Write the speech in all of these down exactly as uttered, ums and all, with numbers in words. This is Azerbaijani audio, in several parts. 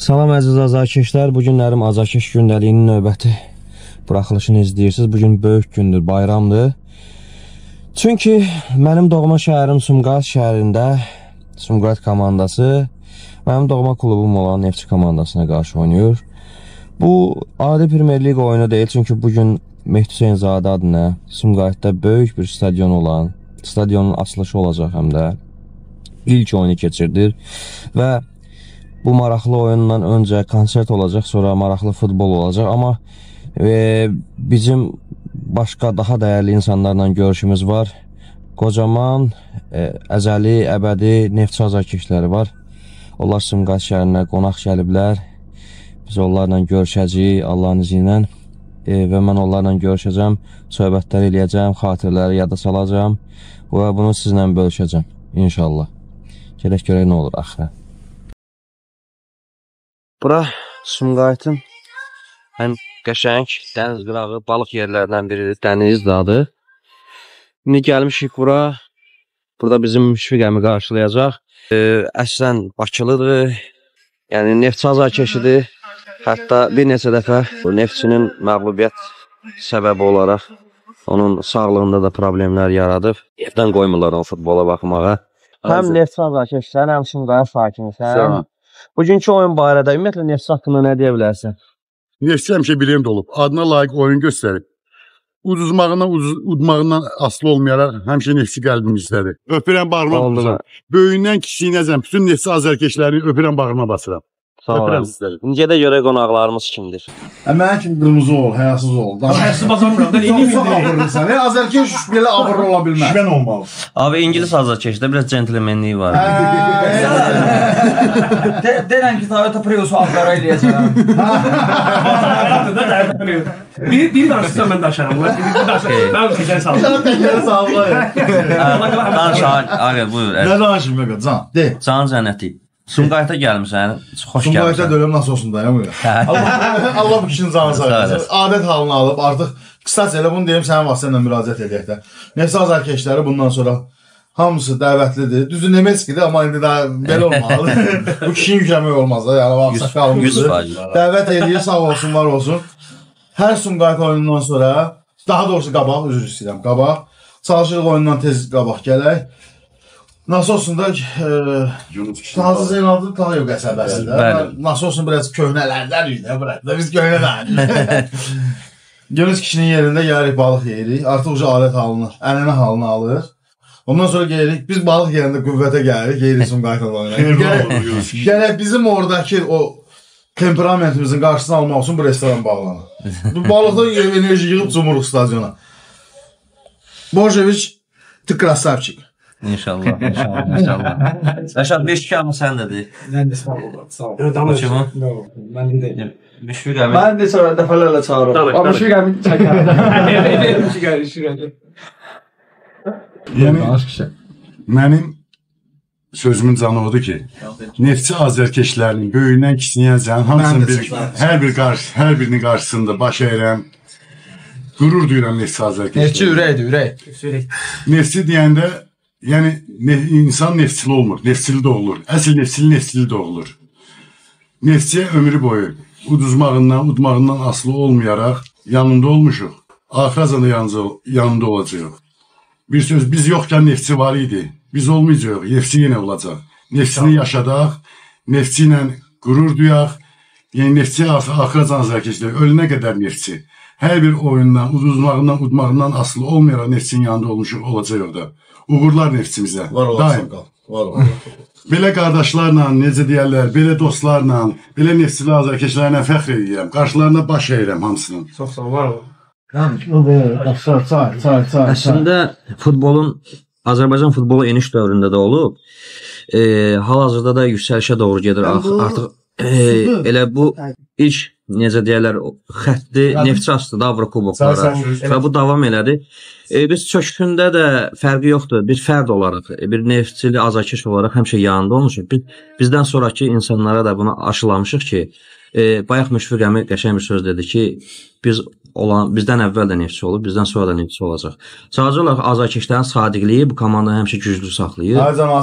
Salam əziz azarkeşlər, bugünlərim azarkeş gündəliyinin növbəti buraxılışını izləyirsiniz. Bugün böyük gündür, bayramdır. Çünki mənim doğma şəhərim Sumqayıt şəhərində Sumqayıt komandası mənim doğma klubum olan Neftçi komandasına qarşı oynayır. Bu adi Premier Lig oyunu deyil, çünki bugün Mehdi Hüseynzadə adına Sumqayıtda böyük bir stadion olan, stadionun açılışı olacaq həm də ilk oyunu keçirdir və bu maraqlı oyundan öncə konsert olacaq, sonra maraqlı futbol olacaq. Amma e, bizim başqa daha dəyərli insanlarla görüşümüz var. Qocaman, e, əzəli, əbədi Neftçi azarkeşləri var. Onlar Sumqayıt şəhərinə qonaq gəliblər. Biz onlarla görüşəcəyik Allahın izi ilə e, və mən onlarla görüşəcəm, söhbətlər eləyəcəm, xatirələri yada salacağım və bunu sizlə bölüşəcəm inşallah. Gələk görək nə olur axırə. Bura Sumqayıtın həm qəşəng dəniz qırağı, balıq yerlərdən biridir, dəniz dadı. İndi gəlmişik bura, burada bizim Müşfiq əmi qarşılayacaq. E, əslən Bakılıdır, yəni Neftçi azarkeşidir. Hətta bir neçə dəfə Neftçinin məğlubiyyət səbəbi olaraq onun sağlığında da problemlər yaradıb. Evdən qoymurlar onu futbola baxmağa. Həm Neftçi azarkeşsən, həm Sumqayıt sakinsən. Bugünkü oyun barədə ümumiyyətlə Neftçi haqqında nə deyə bilərsən? Neftçi həmişə bilim olub, adına layiq oyun göstərib. Uduzmağından, udmağından asılı olmayaraq həmişə Neftçi qəlbimizdədir. Öpürəm, bağrıma basıram. Böyündən kiçiyinəcəm, bütün Neftçi azarkeşlərini öpürəm, bağrıma basıram. Öpürəm sizləri. İncə də görə qonaqlarımız kimdir? Mənə kimi qırmızı ol, həyasız ol. Həyasız bazarmıram, da çox çox abırlısan. Azərkeş belə abırlı ola bilməz. Şübən olmalı. Abi İngiliz azarkeşdə biraz centlemenliyi var. Denən ki, Toyota Prius'u Ankara eləyəcəm. Bir danışırsan mən daşarım. Ben təkəri sağlam. Təkəri sağlam. Danış, Ağır, buyur. Nə danışım, Məqə? Can, de. Canın cənnəti. Sumqayıta gəlmişsən, xoş gəlmişsən. Sumqayıta dölüm nasıl olsun da, ya bu ya. Allah bu kişinin canı sağlasın. Adət halını alıb, artıq qısas elə bunu deyim, sənin vasitələ müraciət edək də. Neftçi azarkeşləri bundan sonra hamısı dəvətlidir. Düzü Nemetskidir, amma indi daha belə olmalı. Bu kişinin yükləmək olmaz da, yəni vaxtsa qalmışdır. Dəvət edir, sağ olsun, var olsun. Hər Sumqayıt oyunundan sonra, daha doğrusu qabaq, üzr istəyirəm, qabaq. Çalışırıq oyundan tez qabaq gələk. Nasıl olsun da Tazı Zeynal'ın daha yok əsəbəsində. Nasıl olsun biraz köhnələrdən idi, biz köhnələr. Yunus kişinin yerində gəlirik, balıq yeyirik. Artıq uca alət halını, ənənə halını alır. Ondan sonra gelirik, biz balıq yerində qüvvətə gəlirik, yeyirik Sumqayıtla oynayırıq. Gələk bizim oradakı o temperamentimizin qarşısını almaq üçün bu restoran bağlanır. Bu balıqda enerji yığıb cumuruq stadiona. Boževiç, ты красавчик. İnşallah, inşallah, inşallah. Rəşad, beş iki amma sən nədir? Mən də sağ olun, sağ olun. O kimi? Mən deyim. Müşfiq əmi. Mən də sonra dəfələrlə çağırım. Amma Müşfiq əmi çəkər. Müşfiq əmi, Müşfiq əmi. Yəni, mənim sözümün canı odur ki, Neftçi azarkeşlərinin böyüyündən kiçiyinəcən hamısının bir, hər bir qarşı, hər birinin qarşısında baş əyirəm. Qürur duyuram Neftçi azarkeşlərinin. Neftçi ürəkdir, ürək. Neftçi deyəndə yəni, ne, insan neftçili olmur, neftçili doğulur. Əsl neftçili, neftçili doğulur. Neftçiyə ömrü boyu uduzmağından, udmağından asılı olmayaraq yanında olmuşuq. Axıracan da yanında olacaq. Bir söz, biz yoxkən neftçi var idi. Biz olmayacaq, neftçi yenə olacaq. Neftçini yaşadaq, neftçi ilə qürur duyaq. Yəni, neftçi axıracan azarkeşlər, ölünə qədər neftçi. Hər bir oyundan, uduzmağından, udmağından asılı olmayaraq neftçinin yanında olmuşuq, olacaq da. Uğurlar neftçimizə. Var olasın, qal. Var olasın. Belə qardaşlarla, necə deyərlər, belə dostlarla, belə neftçili azarkeşlərlə fəxr edirəm. Qarşılarına baş əyirəm hamısının. Çox sağ ol, var ol. Əslində, futbolun, Azərbaycan futbolu eniş dövründə də olub. E, Hal-hazırda da yüksəlişə doğru gedir. Artıq e, elə bu ilk, necə deyərlər, xətti Neftçi astıdır Avrokuboklara və bu davam elədi. E, biz çöküşündə də fərqi yoxdur. Bir fərd olaraq, bir neftçili azarkeş olaraq həmişə yanında olmuşuq. Biz, bizdən sonraki insanlara da bunu aşılamışıq ki, e, bayaq Müşfiq əmi qəşəng bir söz dedi ki, biz olan, bizdən əvvəl də neftçi olub, bizdən sonra da neftçi olacaq. Sadəcə olaraq azarkeşlərin sadiqliyi bu komandanı həmişə güclü saxlayır. Ay cəması.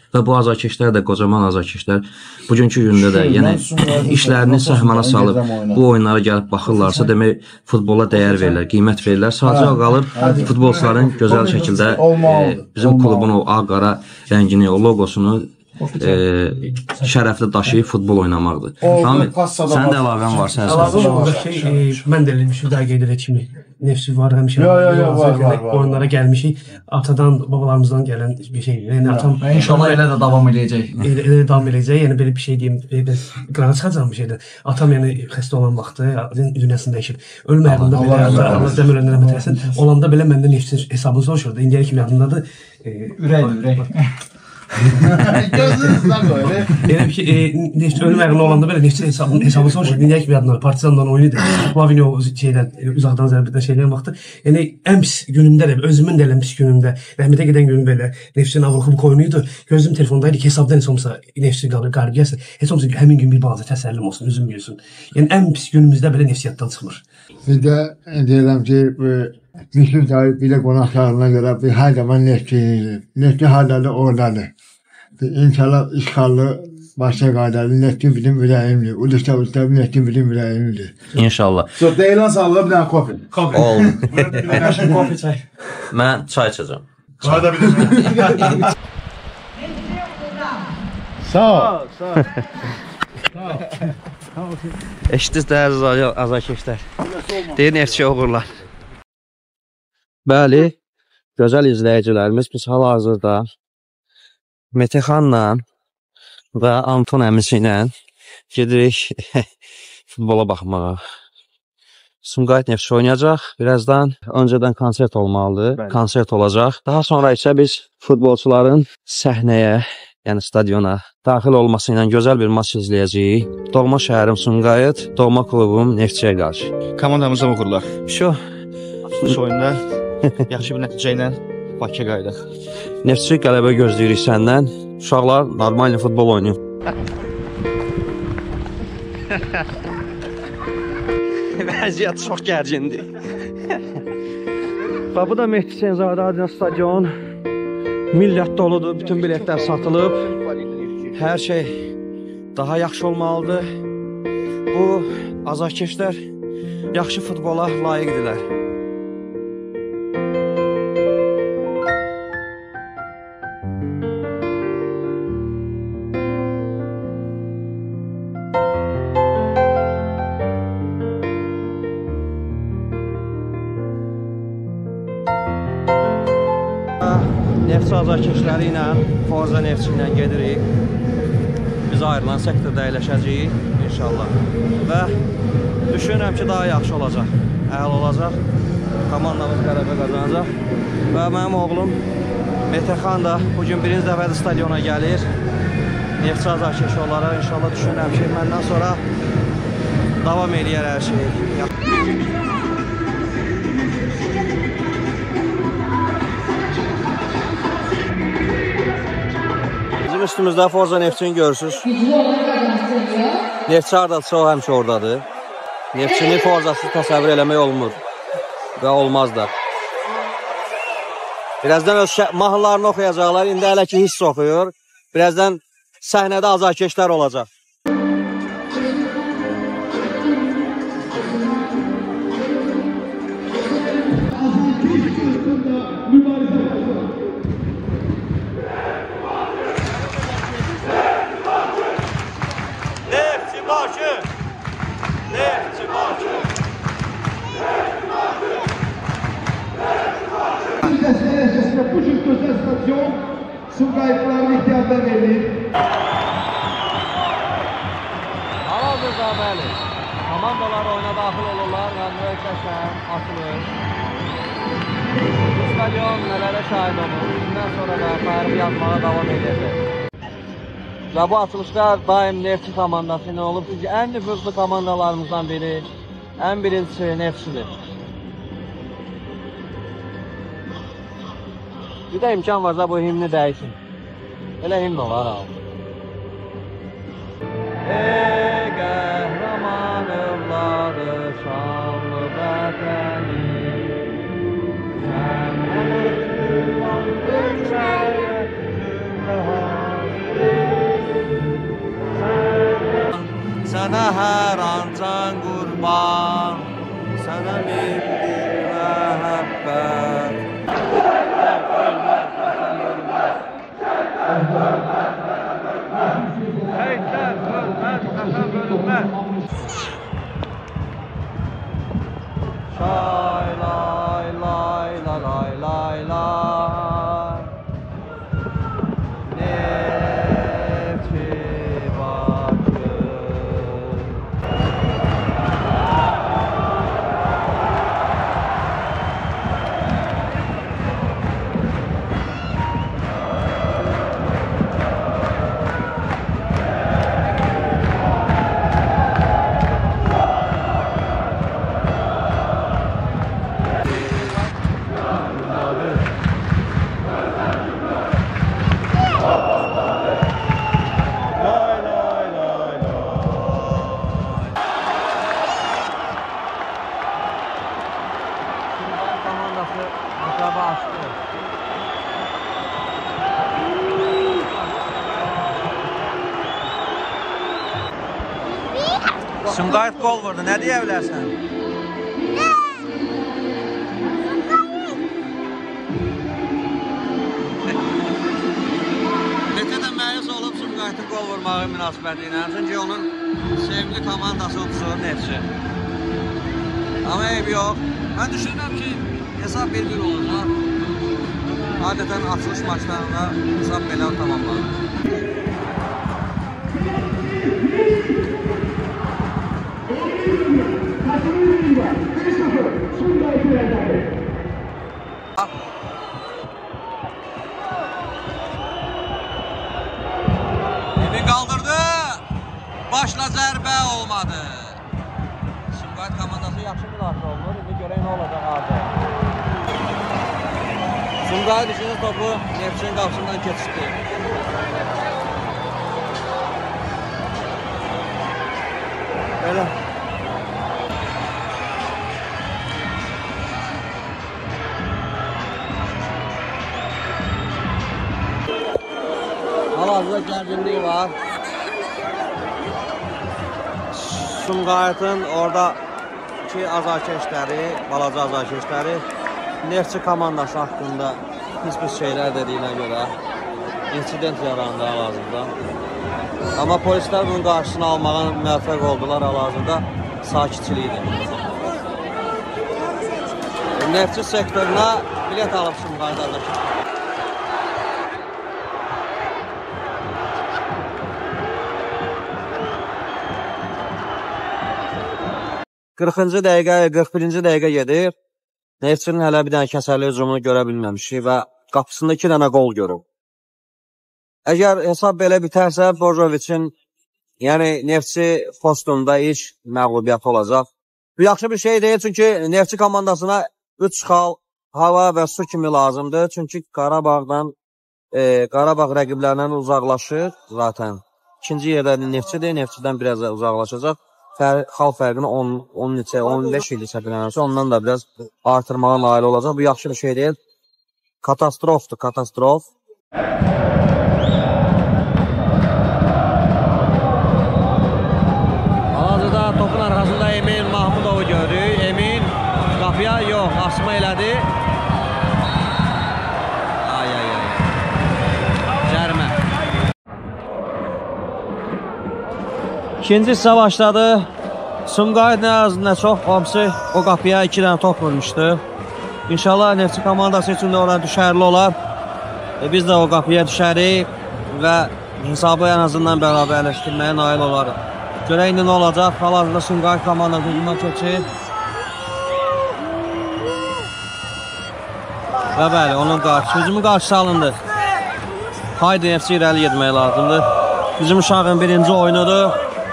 Və bu azarkeşlər də, qocaman azarkeşlər bugünkü gündə də yəni işlərini səhmana salıb bu oyunlara gəlib baxırlarsa, demək futbola dəyər verirlər, qiymət verirlər. Sadəcə qalır futbolçuların gözəl şəkildə e, bizim klubun o ağ-qara rəngini, o loqosunu e, şərəfli daşıyıb futbol oynamaqdır. Hamid, sənin də əlavən var, sən Əlavən şey, e, mən də eləmişim, daha qeyd edək kimi. Nefsi var, həmişə yo, yo, yo, var, var, var. oyunlara gəlmişik. Atadan, babalarımızdan gələn bir şey. Yəni, atam, İnşallah elə də davam edəcək. Elə, elə davam edəcək. Yəni, belə bir şey deyim, qırağa çıxacaq bir şeydir. Atam yəni xəstə olan vaxtı, dünyasını dəyişib. Ölməyəndə belə, Allah dəmir önünə bitərsin. Olanda belə məndə nefsin hesabını soruşurdu. İndiyə kimi yadındadır. Ürəkdir, ürək. Gözünüzdən böyle. Elə bir ki, e, neft ölüm əğrində olanda belə neftin hesabını, hesabını soruşur. İndiyə kimi yadındadır. Partizandan oyunu Lavinyo şeydən, uzaqdan zərbədən şeyləyən vaxtı. Yəni, ən pis günümdə də, özümün də ən pis günümdə, rəhmətə gedən günüm belə neftin avruqum koyunuydu. Gözüm telefondaydı ki, hesabdan heç olmasa neftin qalır, qalib gəlsin. Heç olmasa həmin gün bir balaca təsəllim olsun, üzüm gülsün. Yəni, ən pis günümüzdə belə nefsiyyatdan çıxmır. Bir də deyirəm ki, Müslüm Dayı bilə qonaqlarına görə bir hər zaman nefti yiyir. Nefti hardadır, oradadır. İnşallah işğallı başa qaydadır. Nefti bilim ürəyimdir. Ulusda ulusda nefti bilim ürəyimdir. İnşallah. So, deyilən sağlığa bir dənə kofi. Oldu. Kofi çay. Mən çay içəcəm. Çayda bir də. Sağ ol. Eşitdiniz dəyərli azarkeşlər. Deyir neftçi oğurlar. Bəli, gözəl izləyicilərimiz biz hal-hazırda Metexanla və Anton əmisi ilə gedirik futbola baxmağa. Sumqayıt Neftçi oynayacaq. Birazdan öncədən konsert olmalıdır. Bəli. Konsert olacaq. Daha sonra isə biz futbolçuların səhnəyə, yəni stadiona daxil olması ilə gözəl bir maç izləyəcəyik. Doğma şəhərim Sumqayıt, doğma klubum Neftçiyə qarşı. Komandamızda uğurlar. Şu Açılış oyunda yaxşı bir nəticə ilə Bakıya qayıdaq. Neftçi qələbə gözləyirik səndən. Uşaqlar normal futbol oynayın. Vəziyyət çox gərgindir. Və bu da Mehdi Senzadə adına stadion. Millət doludur, bütün biletlər satılıb. Hər şey daha yaxşı olmalıdır. Bu azarkeşlər yaxşı futbola layiqdirlər. Neftçi azarkeşləri ilə, Forza Neftçi ilə gedirik. Biz ayrılan sektorda əyləşəcəyik inşallah. Və düşünürəm ki, daha yaxşı olacaq. Əl olacaq. Komandamız qələbə qazanacaq. Və mənim oğlum Metexan da bugün birinci dəfədir stadiona gəlir. Neftçi azarkeşi olaraq inşallah düşünürəm ki, məndən sonra davam eləyər hər şey. Bizim üstümüzdə Forza Neftçini görürsünüz. Neftçi hardadır, o həmişə oradadır. Neftçini Forzasız təsəvvür eləmək olmur və olmaz da. Birazdan öz mahnılarını oxuyacaqlar, indi hələ ki hiss oxuyur. Birazdan səhnədə azarkeşlər olacaq. Bu cür gözəl stadion Sumqayıtların ihtiyacına verilir. Hal-hazırda bəli, komandalar oyuna daxil olurlar və müəkkəsən açılır. Bu stadion nələrə şahid olur, bundan sonra da tarix yazmağa davam edəcək. Və bu açılışlar daim Neftçi komandası ilə olub, çünki ən nüfuzlu komandalarımızdan biri, ən birincisi Neftçidir. Bir də imkan varsa bu himni dəyişin. Elə himn olar abi. Ey qəhrəman övladı şanlı vətəni, sən ölçülandır çəyə cümlə hər an can qurban, sənə mindir məhəbbət. Heydər ölməz, vətən bölünməz. Şay lay lay lay lay lay lay. Nefti bakı. Sumqayıt qol vurdu, nə deyə bilərsən? Necə də məyus olub Sumqayıtın qol vurmağı münasibəti ilə, çünki onun sevimli komandası uçur, Neftçi. Amma eyb yox. Mən düşünürəm ki, hesab bir bir olacaq. Adətən açılış maçlarında hesab belə tamamlanır. Emin kaldırdı. Başla zərbə olmadı. Sumqayıt komandası yaxşı müdafiə olunur. İndi görək nə olacaq artıq. Sumqayıt işinin topu Neftçinin qapısından keçişdi. Belə. Hal-hazırda gərginliyi var. Sumqayıtın oradakı azarkeşləri, balaca azarkeşləri Neftçi komandası haqqında pis-pis şeylər dediyinə görə insident yarandı hal-hazırda. Amma polislər bunun qarşısını almağa müvəffəq oldular hal-hazırda sakitçilikdir. Neftçi sektoruna bilet alıb Sumqayıt azarkeşləri. qırxıncı dəqiqə, qırx birinci dəqiqə gedir. Neftçinin hələ bir dənə kəsərli hücumunu görə bilməmişik və qapısında iki dənə qol görüb. Əgər hesab belə bitərsə, Borjoviçin, yəni Neftçi postunda ilk məğlubiyyəti olacaq. Bu yaxşı bir şey deyil, çünki Neftçi komandasına üç xal, hava və su kimi lazımdır. Çünki Qarabağdan, e, Qarabağ rəqiblərindən uzaqlaşır zaten. İkinci yerdə Neftçidir, Neftçidən biraz uzaqlaşacaq. Fər, xal fərqini on, on neçə, on beş ildir səfirlənərsə, ondan da biraz artırmağa nail olacaq. Bu yaxşı bir şey deyil. Katastrofdur, katastrof. Hal-hazırda topun arxasında Emin Mahmudovu görürük. Emin qapıya yox, asma elədi. Ay, ay, ay. Cərmə. İkinci hissə başladı. Sumqayıt nə az, nə çox, hamısı o qapıya iki dənə top vurmuşdu. İnşallah Neftçi komandası üçün də orada düşərli olar. E, biz də o qapıya düşərik və hesabı ən azından bərabərləşdirməyə nail olarıq. Görək indi nə olacaq. Hal-hazırda Sumqayıt komandası hücuma keçir. Və bəli, onun qarşısı, hücumun qarşısı alındı. Haydi Neftçi irəli getmək lazımdır. Bizim uşağın birinci oyunudur.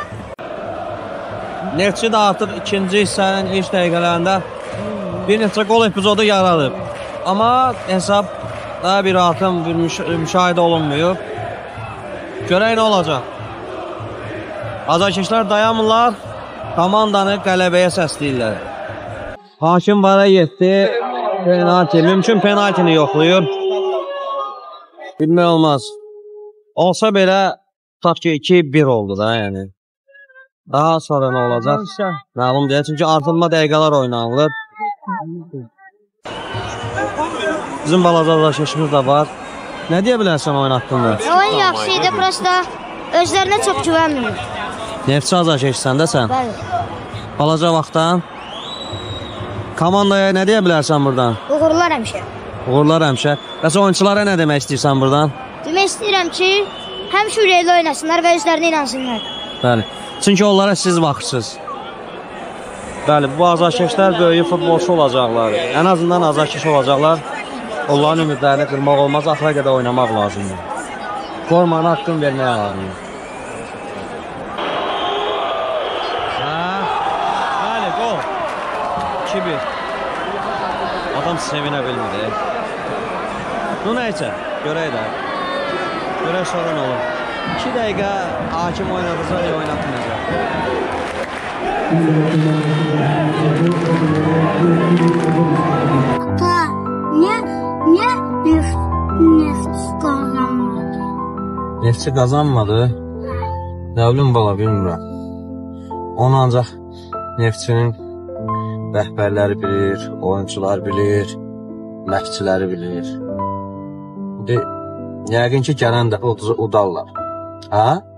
Neftçi də artıq ikinci hissənin ilk dəqiqələrində bir neçə qol epizodu yaradıb. Amma hesab daha bir artım bir müş müşahidə olunmuyor. Görək nə olacaq. Azarkeşlər dayanmırlar, komandanı qələbəyə səsləyirlər. Hakim vara getdi, penalti, mümkün penaltini yoxlayır. Bilmək olmaz. Olsa belə, tutaq ki, iki bir oldu da, yəni. Daha sonra nə olacaq? Məlum deyil, çünki artırma dəqiqələr oynanılır. Bizim balaca azarkeşimiz də var. Nə deyə bilərsən oyun haqqında? Oyun yaxşı idi, prosta özlərinə çox güvənmir. Neftçi azarkeşsən də sən? Bəli. Balaca vaxtdan komandaya nə deyə bilərsən buradan? Uğurlar həmişə. Uğurlar həmişə. Bəs oyunçulara nə demək istəyirsən buradan? Demək istəyirəm ki, həmişə ürəkli oynasınlar və özlərinə inansınlar. Bəli. Çünki onlara siz baxırsınız. Bəli, bu azarkeşlər böyük futbolçu olacaqlar. Ən azından azarkeş olacaqlar. Onların ümidlərini qırmaq olmaz, axıra qədər oynamaq lazımdır. Formanı haqqını verməyə lazımdır. Bəli, gol. iki bir. Adam sevinə bilmir. Bu neysə, görək də. Görək sonra nə olur. iki dəqiqə hakim oynadırsa, ya oynatmayacaq. Ata, niyə, niyə neft, neft qazanmadı? Neftçi qazanmadı? Nə bilim bala, bilmirəm. Onu ancaq neftçinin rəhbərləri bilir, oyuncular bilir, məşqçiləri bilir. Yəqin ki, gələn dəfə udarlar. Ha?